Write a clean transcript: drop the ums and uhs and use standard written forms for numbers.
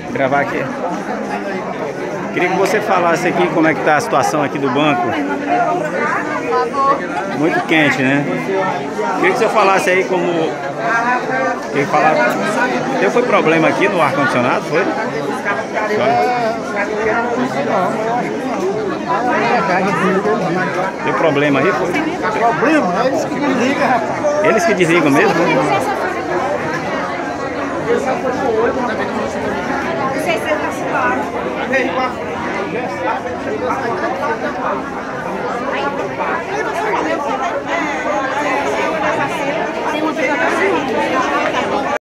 Gravar aqui. Queria que você falasse aqui como é que tá a situação aqui do banco. Muito quente, né? Queria que você falasse aí como... Queria falar... Foi problema aqui no ar-condicionado, foi? Deu problema aí, foi? Problema? Eles que desligam, rapaz. Eles que desligam mesmo? Não sei se ele tá suado.